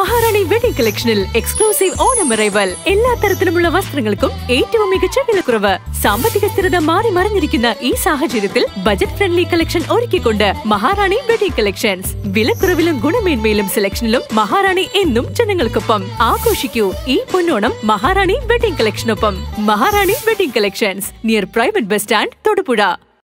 മഹാറാണി wedding കളക്ഷനിൽ exclusive Onam arrival. എല്ലാ തരത്തിലുമുള്ള വസ്ത്രങ്ങൾക്കും ഏറ്റവും മികച്ച വിലക്കുറവ്. സാമ്പത്തിക സ്ഥിരത മാറി മറിഞ്ഞിരിക്കുന്ന ഈ സാഹചര്യത്തിൽ ബജറ്റ് ഫ്രണ്ട്ലി കളക്ഷൻ ഒരുക്കിക്കൊണ്ട് മഹാറാണി വെഡിംഗ് കളക്ഷൻസ്. വിലക്കുറവിലും ഗുണമേന്മയിലും സെലക്ഷനിലും മഹാറാണി എന്നും ജനങ്ങൾക്കൊപ്പം. ആഘോഷിക്കൂ ഈ പൊന്നോണം മഹാറാണി വെഡിംഗ് കളക്ഷനൊപ്പം. Maharani wedding collections, near private bus stand, Thodupuzha.